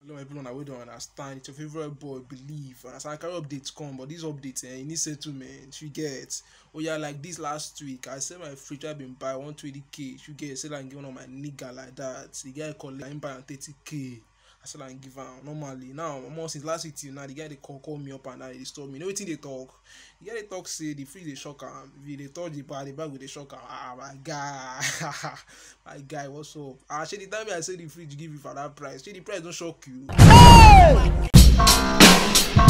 Hello everyone, I don't understand. It's your favorite boy, Believe. And as I carry updates come, but these updates, you need settlement. You get. Oh yeah, like this last week, I said my fridge I been buy 120k. You get. Said I'm giving on my nigga like that. The guy called him buy 30k. I said I'm give am normally. Now, almost since last week till now, the guy they call me up and they disturb me. You know what they talk? The guy they talk say the fridge they shock am. If they touch the bag with the shock am. Ah my guy, my guy, what's up? Ah, the time I say the fridge give you for that price. The price don't shock you.